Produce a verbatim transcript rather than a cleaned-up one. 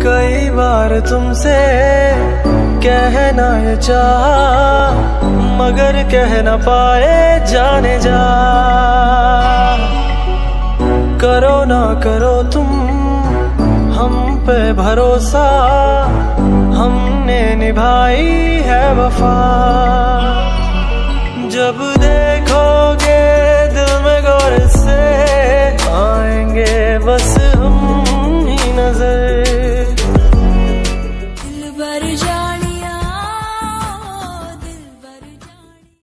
कई बार तुमसे कहना ये चाहा, मगर कह न पाए जाने जा। करो ना करो तुम हम पे भरोसा, हमने निभाई है वफा। जब देखोगे दिल में गौर से आएंगे बस